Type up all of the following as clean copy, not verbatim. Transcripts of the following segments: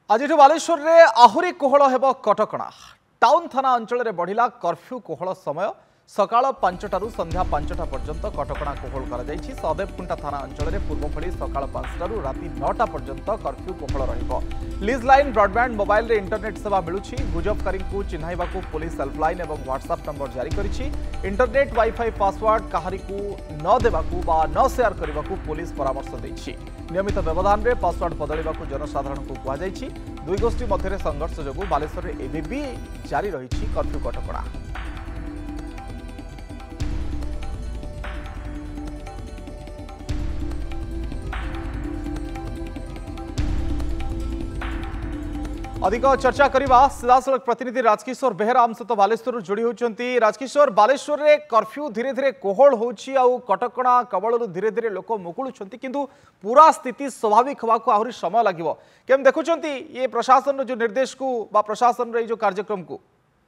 आज बालेश्वर में आहुरी कोहल हेब कटकणा टाउन थाना अंचल में बढ़ला कर्फ्यू कोहल समय सकाळ 5टारू संध्या 5टा पर्यंत कटकणा कोहल कर सहदेवकुंटा थाना अंचल में पूर्व भली सकाळ 5टारू राति 9टा पर्यंत कर्फ्यू कोहल रहिबो। लीज लाइन ब्रॉडबैंड मोबाइल रे इंटरनेट सेवा मिलुछि। गुजबकारी को चिन्हाइबाकू पुलिस हेल्पलाइन और व्हाट्सएप नंबर जारी करिछि। इंटरनेट वाईफाई पासवर्ड काहारी को न देबाकू बा न शेयर करबाकू पुलिस परामर्श दैछि। नियमित व्यवधान में पासवर्ड बदलवाकू जनसाधारण को कहुଯାଇଛି। दुई गोष्ठी मध्य संघर्ष जोगु बालेश्वर में एबी जारी रही कर्फ्यू कटकणा। अधिक चर्चा करवा सीधासलख प्रतिनिधि राजकिशोर बेहरा आम सहित बालेश्वर जोड़ी होती। राजकिशोर, बालेश्वर में कर्फ्यू धीरे धीरे कोहल होची आउ कटकणा कबल धीरे धीरे लोक मुकुलुंट किंतु पूरा स्थिति स्वाभाविक हवा को आहरी समय लगे केम देखुंट ये प्रशासन जो निर्देश को बा प्रशासन जो कार्यक्रम को?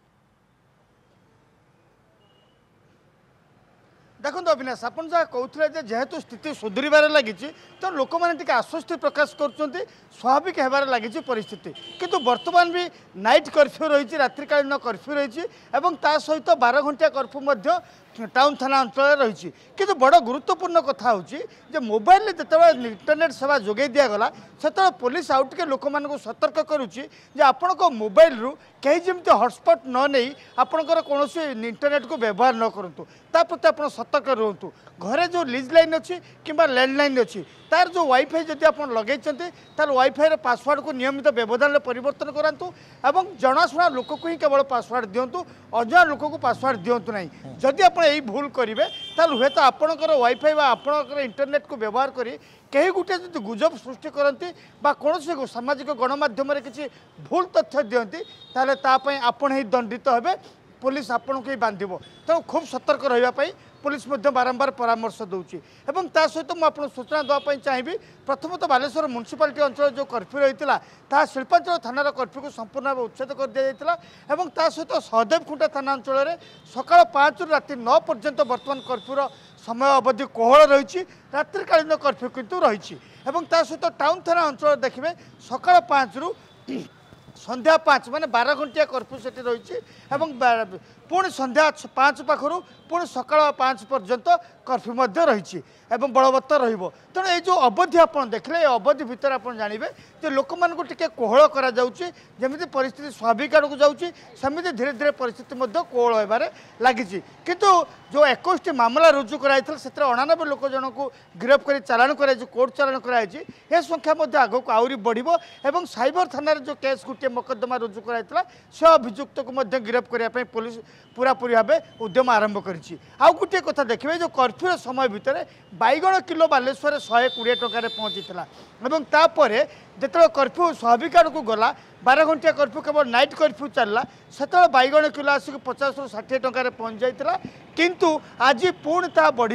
देखो अविनाश आप जहाँ कहते जेहेतु स्थिति सुधरबार लगी तो लोक मैंने आश्वस्ति प्रकाश कर स्वाभाविक होबार लगी परिस्थिति किंतु वर्तमान भी नाइट कर्फ्यू रही रात्रिकालीन कर्फ्यू रही सहित 12 घंटिया कर्फ्यू टाउन थाना अंचल रही किंतु बड़ गुरुत्वपूर्ण कथा होची मोबाइल जिते इंटरनेट सेवा जोगे दिगला से पुलिस आउ टे लोक मानक सतर्क करुच्ची आपण मोबाइल रु कहीं जमी हटस्पट न नहीं आपणकर कौन इंटरनेट को व्यवहार न करूँ प्रति आप सतर्क रुहतु। घरे जो लीज लाइन अच्छी कि लैंडलाइन अच्छी तार जो वाईफाई जब आप लगे तार वाईफाई पासवर्ड को नियमित व्यवधान परिवर्तन करातु और जनाशुना लोक को ही केवल पासवर्ड दिंतु अजा लोक को पासवर्ड दिंतु ना। जदि आप यही भूल करेंगे ताल हुए तो आपणकर वाईफाई आपणकर इंटरनेट को व्यवहार करी कहीं गोटे जो गुजब सृष्टि करती कौन सामाजिक गणमाध्यम किसी भूल तथ्य दिखती ताले तापाई आपण ही दंडित हेबे पुलिस आपण को ही बांधिबो। तेणु खूब सतर्क रही पुलिस बारंबार परामर्श दूसरी और ता सहित मुझे सूचना देवाई चाहिए। प्रथम तो बालेश्वर म्युनिसिपालिटी अंचल जो कर्फ्यू रही है शिल्पांचल थानार कर्फ्यू को संपूर्ण भाव उच्छेद कर दी जाता और ता सहित सहदेवकुंटा थाना अंचल में सकाळ 5 रु राति 9 पर्यंत वर्तमान कर्फ्यूर समय अवधि कोहल रही रात्रिकालीन कर्फ्यू किंतु रही सहित टाउन थाना अंचल देखिए सकाळ 5 रु संध्या 5 माने 12 घंटिया कर्फ्यू से रही पुणी संध्या 5 पाखर पुणी सकाळ 5 पर्यंत कर्फ्यू रही बलवत्तर तेणु ये जो अवधि आप देखले अवधि भितर आप जानवे जो लोक मान टे कोहल करमी परिस्थिति स्वाभाविक आड़ को जामि धीरे धीरे परिस्थिति कोहल होबार लगी किंतु जो 21 मामला रुजु कराई से 99 लोक जन को गिरफ्त कर चालाण कर कोर्ट चालाण कराई ए संख्या आग को आहरी बढ़ो और साइबर थाना जो केस गोटे मकदमा रुजु कराई से अभियुक्त को गिरफ्त करने पुलिस पूरापूरी भाव उद्यम आरंभ करी। आउ गोटे कथा देखिए जो कर्फ्यू समय भितर बैगण किलो बालेश्वर 120 टकर पहुँची और जो कर्फ्यू स्वाभाविक आड़ को गला 12 घंटिया कर्फ्यू केवल नाइट कर्फ्यू चलला से बैगण किलो आसिक 50 ରୁ 60 टकर पहुँच जाता किंतु आज पुणी ता बढ़ी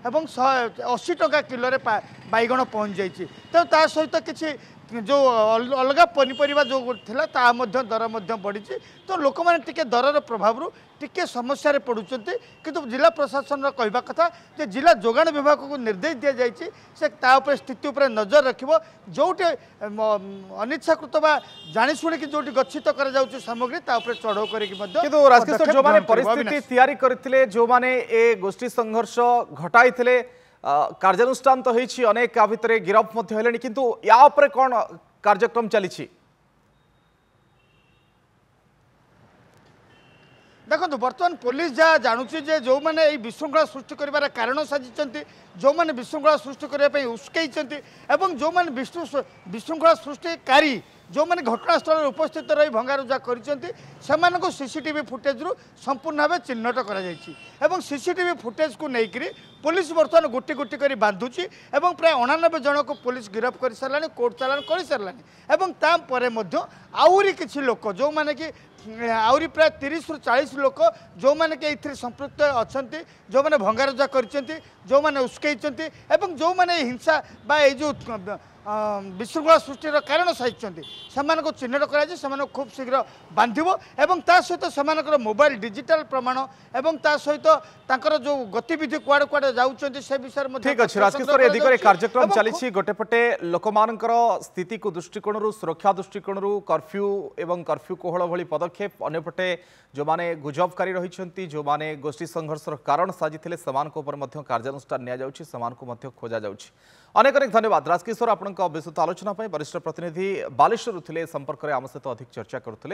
80 टका किलो बैगण पहुँच जाइए। तो ता सहित किसी जो अलग पनीपरिया जो थिला ता दर बढ़ी तो लोक मैंने दरर प्रभाव टिके समस्या पड़ुंट किंतु जिला प्रशासन कहवा कथा जे जिला जोगाण विभाग को निर्देश दि जाइए से स्थिति उपर नजर रखिबो जोटे अनिच्छाकृत बा जानी शुणी कि जोटी गच्छित करा सामग्री चढ़ाऊ किंतु राजकिशोर जो माने परिस्थिति तैयारी करथिले जो माने ए गोष्ठी संघर्ष घटाई कार्यानुष्ठान तो होइछि अनेक आ भितरे गिरफ मध्य हेलेनी किंतु या उपरे कोन कार्यक्रम चलिछि? देखो बर्तमान पुलिस जहाँ जानूची जो मैंने विशृंखला सृष्टि कर कारण साजिंट जो मैंने विशृंखला सृष्टि करने उस्कई जो मैंने विशृंखला सृष्टिकारी जो मैंने घटनास्थल उपस्थित रही भंगारुजा कर सीसीटीवी फुटेज रु संपूर्ण भाव चिन्हट कर सीसीटीवी फुटेज को लेकर पुलिस बर्तमान गोटी गोटी कर बांधुची प्राय 89 जन को पुलिस गिरफ्त कर सारा कोर्ट चालाण कर सारा आहरी किसी लोक जो मैंने कि आहरी प्राय 30 ରୁ 40 लोक जो मैंने कि संपृक्त अच्छा जो मैंने भंगारुजा कर जो मैंने उस्कई जो मैंने हिंसा बा जो विशृंखला सृष्टिर कारण साजिଛନ୍ତି ସେମାନଙ୍କୁ ଚିହ୍ନଟ କରାଯାଇ ସେମାନଙ୍କୁ खूब शीघ्र ବାନ୍ଧିବ ଏବଂ ତା ସହିତ ସେମାନଙ୍କର ମୋବାଇଲ डिजिटल प्रमाण ଏବଂ ତା ସହିତ ତାଙ୍କର जो गतिविधि कुआडे कुआडे जाउଛନ୍ତି से विषय मध्ये ठीक अच्छे राजकिशोर ए दिगरे कार्यक्रम चली गोटेपटे लोकमानकर स्थिति को दृष्टिकोण सुरक्षा दृष्टिकोण कर्फ्यू एवं कर्फ्यू कोहल भली पदक्षेप अन्यपटे जो माने गुजबकारी रही जो माने गोष्ठी संघर्षर कारण साजिथिले समान कार्यानुष्ठान निया जाउछि समान को मध्य खोजा जाउछि अनेक अनेक धन्यवाद राजकिशोर आपन विस्तृत आलोचना वरिष्ठ प्रतिनिधि बालेश्वर थे संपर्क में आम सहित अधिक चर्चा करुले।